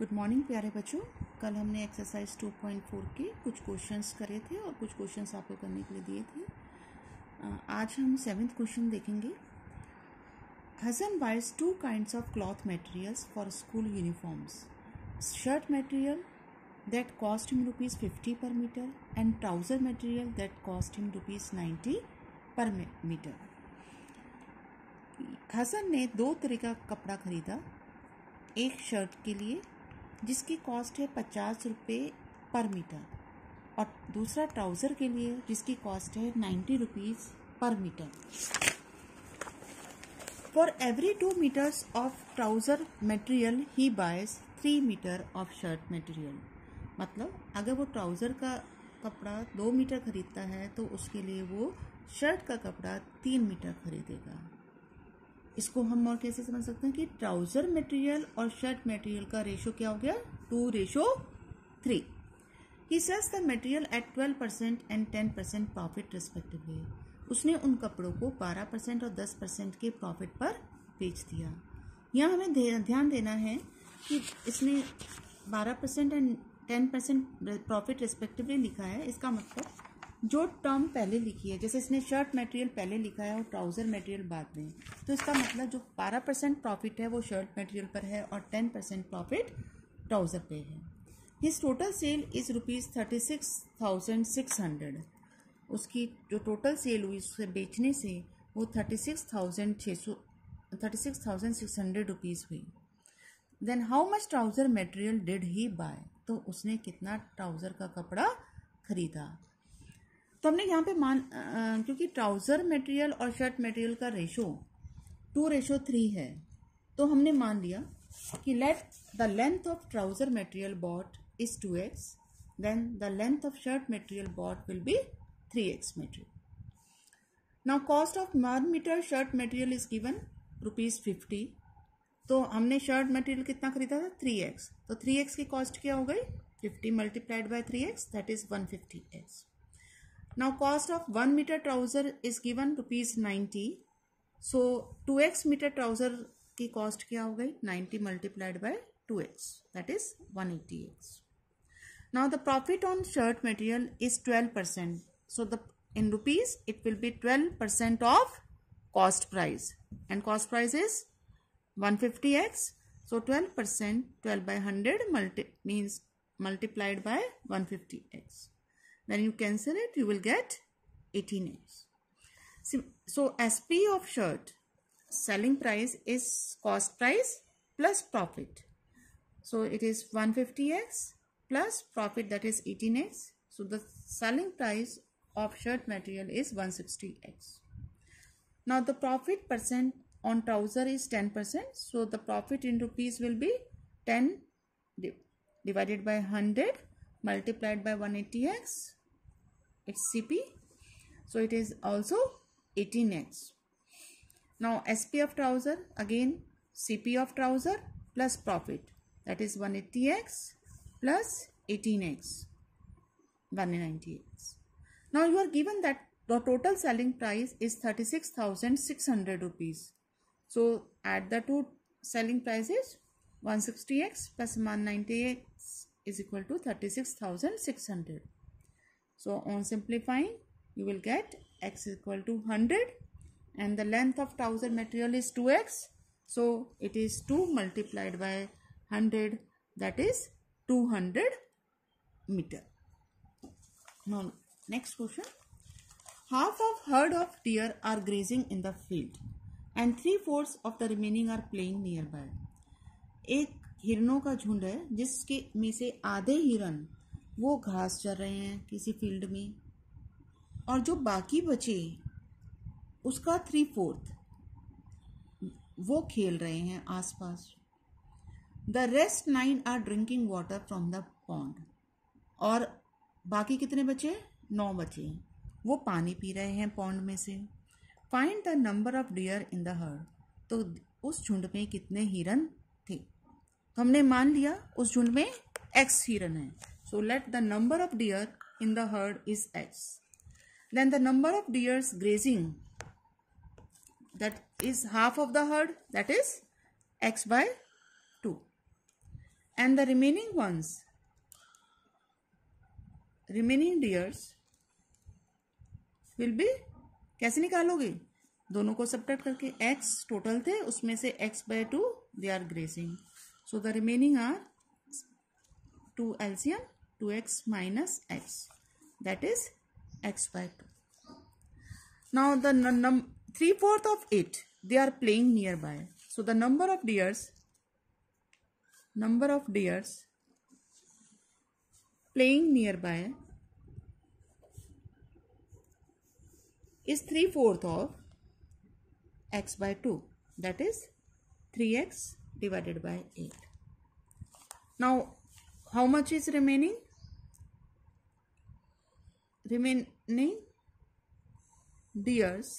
Good morning प्यारे बच्चों। कल हमने एक्सरसाइज 2.4 के कुछ क्वेश्चंस करे थे और कुछ क्वेश्चंस आपको करने के लिए दिए थे। आज हम 7th क्वेश्चन देखेंगे। Hasan buys 2 kinds of cloth materials for school uniforms. Shirt material that cost him ₹50 per meter and trouser material that cost him ₹90 per meter. Hasan ने 2 तरह का कपड़ा खरीदा, एक शर्ट के लिए जिसकी कॉस्ट है ₹50 पर मीटर और दूसरा ट्राउज़र के लिए जिसकी कॉस्ट है ₹90 per metre. For every 2 meters of trouser material he buys 3 meter of shirt material. मतलब अगर वो ट्राउज़र का कपड़ा 2 मीटर खरीदता है तो उसके लिए वो शर्ट का कपड़ा 3 मीटर खरीदेगा। इसको हम और कैसे समझ सकते हैं कि ट्राउज़र मटेरियल और शर्ट मटेरियल का रेशो क्या हो गया, 2:3। He sells the material at 12% and 10% profit respectively. उसने उन कपड़ों को 12% और 10% के प्रॉफिट पर बेच दिया। यहाँ हमें ध्यान देना है कि इसने 12% एंड 10% प्रॉफिट रिस्पेक्टिवली लिखा है। इसका मतलब जो टर्म पहले लिखी है, जैसे इसने शर्ट मटेरियल पहले लिखा है और ट्राउज़र मटेरियल बाद में, तो इसका मतलब जो 12% प्रॉफिट है वो शर्ट मटेरियल पर है और 10% प्रॉफिट ट्राउज़र पे है। His total sale is ₹36,600। उसकी जो टोटल सेल हुई उससे बेचने से वो 36,600 रुपीज़ हुई। Then how much trouser material did he buy. तो उसने कितना ट्राउज़र का कपड़ा खरीदा। तो हमने यहाँ पे क्योंकि ट्राउज़र मटेरियल और शर्ट मटेरियल का रेशो 2:3 है, तो हमने मान लिया कि let the length of trouser material bought is 2x, then the length of shirt material bought will be 3x material. Now cost of 1 metre shirt material is given ₹50। तो हमने shirt material कितना खरीदा था, 3x। तो 3x की cost क्या हो गई, 50 multiplied by 3x, that is 150x। Now cost of 1 meter trouser is given ₹90. So 2x meter trouser की कॉस्ट क्या हो गई, 90 multiplied by 2x, that is 180x. Now the profit on shirt material is 12%. So in rupees it will be 12% of cost price, and cost price is 150x. So 12%, 12 by 100 means multiplied by 150x. Then you cancel it, you will get 18x. So SP of shirt, selling price is cost price plus profit. So it is 150x plus profit, that is 18x. So the selling price of shirt material is 160x. Now the profit percent on trouser is 10%. So the profit in rupees will be 10 divided by 100 multiplied by 180x, it's CP, so it is also 18x. Now SP of trouser, again CP of trouser plus profit, that is 180x plus 18x, 190x. Now you are given that the total selling price is 36,600 rupees. So add the two selling prices, 160x plus 190x is equal to 36,600. So on simplifying, you will get x is equal to 100 and the length of trouser material is 2x. So it is 2 multiplied by 100, that is 200 meter. Now next question. Half of herd of deer are grazing in the field and 3/4 of the remaining are playing nearby. एक हिरणों का झुंड है जिसके में से आधे हिरन वो घास चर रहे हैं किसी फील्ड में, और जो बाकी बचे उसका 3/4 वो खेल रहे हैं आसपास। The rest 9 are drinking water from the pond. और बाकी कितने बचे, 9 बचे, वो पानी पी रहे हैं पॉन्ड में से। Find the number of deer in the herd. तो उस झुंड में कितने हिरन थे। तो हमने मान लिया उस झुंड में x हिरन है। So let the number of deer in the herd is x. Then the number of deers grazing, that is half of the herd, that is x by 2. and the remaining deers will be, कैसे निकालोगे? दोनों को subtract करके, x total थे, उसमें से x/2 they are grazing, so the remaining are 2 LCM 2x minus x, that is x/2. Now the 3/4 of it they are playing nearby, so the number of deers playing nearby is 3/4 of x/2, that is 3x divided by 8. Now how much is remaining? Remaining deers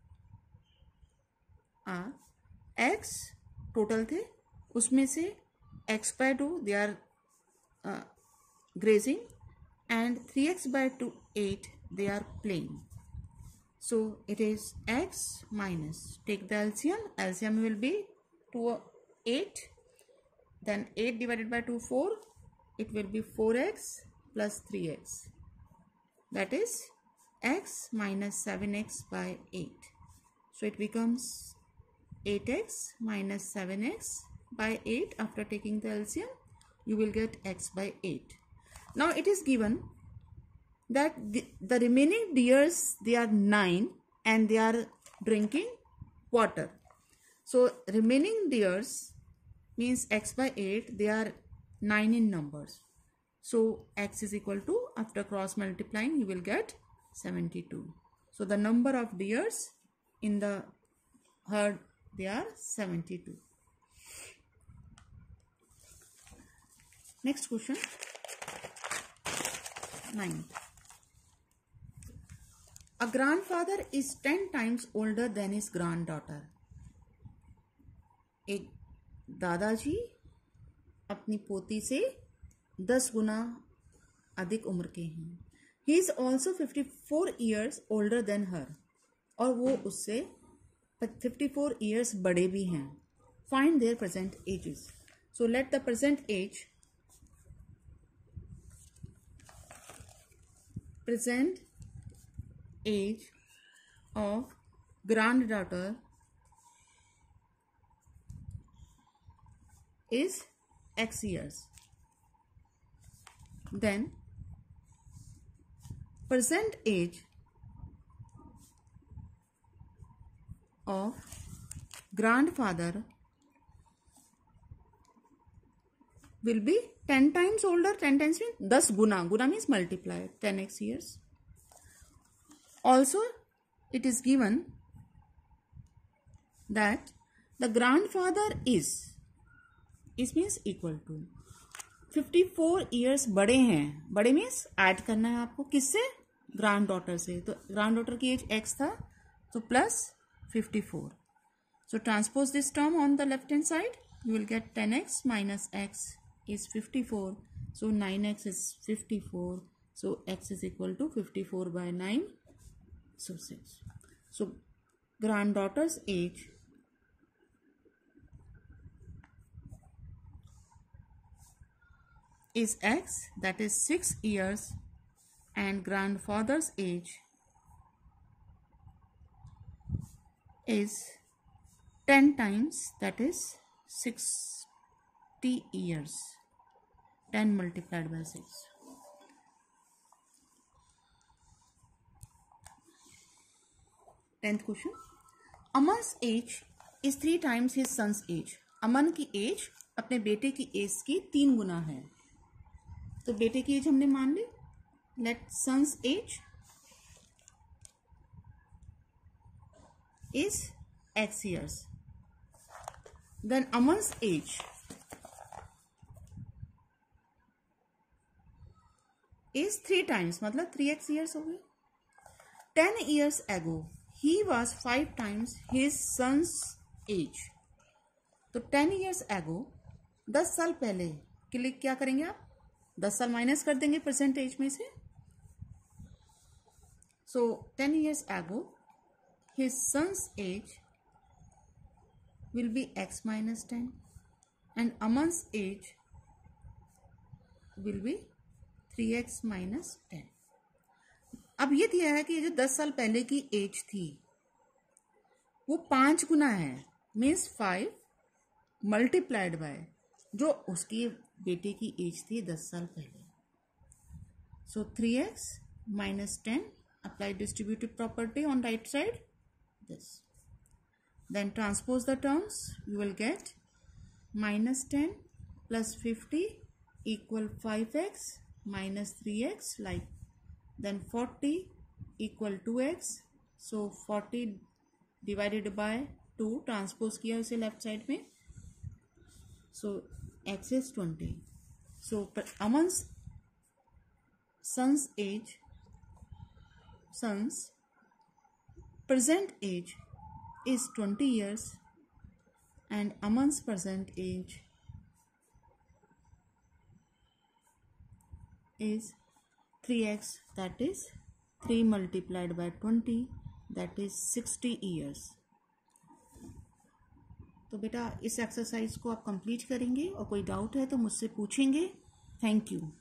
are x total थे, उसमें से x/2 they are grazing and 3x/2 8 they are playing. So it is x minus, take the LCM will be 2 8, then 8 divided by 2 4, it will be 4x plus 3x, that is x minus 7x by 8. So it becomes 8x minus 7x by 8. After taking the LCM you will get x by 8. Now it is given that the remaining deers they are 9 and they are drinking water. So remaining deers means x by 8, they are 9 in numbers. So x is equal to, after cross multiplying you will get 72. So the number of deers in the herd they are 72. Next question, 9. A grandfather is 10 times older than his granddaughter. एक दादाजी अपनी पोती से 10 गुना अधिक उम्र के हैं. He is also 54 years older than her. और वो उससे 54 years बड़े भी हैं. Find their present ages. So let the present age of granddaughter is x years. Then present age of grandfather will be 10 times older. 10 times means 10 guna means multiply, 10x years. Also it is given that the grandfather is means equal to 54 years बड़े हैं. बड़े means add करना है आपको किससे? Grand daughter से. तो granddaughter की एज x था, तो plus 54. So transpose this term on the left hand side, you will get 10x minus x is 54. So 9x is 54. So x is equal to 54 by 9. So 6. So granddaughter's age is x, that is 6 years, and grandfather's age is 10 times, that is 60 years. 10 multiplied by 6. Tenth question. Aman's age is 3 times his son's age. Aman की age अपने बेटे की as की 3 गुना है. तो बेटे की age हमने मान ली. Let son's age is x years. Then Aman's age is 3 times, मतलब 3x years हो गए. 10 years ago he was 5 times his son's age. तो 10 years ago 10 साल पहले के लिए क्या करेंगे आप? 10 साल माइनस कर देंगे परसेंटेज में से. So 10 years ago his son's age will be x minus 10 and Aman's age will be 3x minus 10। अब ये दिया है कि ये जो 10 साल पहले की एज थी वो 5 गुना है, मीन्स 5 मल्टीप्लाइड बाय जो उसकी बेटे की एज थी 10 साल पहले। So 3x minus 10, apply distributive property on right side, this. Then transpose the terms, you will get minus 10 plus 50 equal 5x minus 3x, like, then 40 equal 2x, so 40 divided by 2, transpose किया उसे left side में, so x is 20. So Aman's son's present age is 20 years and Aman's present age is 3x, that is 3 multiplied by 20, that is 60 years. तो बेटा इस exercise को आप complete करेंगे और कोई डाउट है तो मुझसे पूछेंगे। Thank you.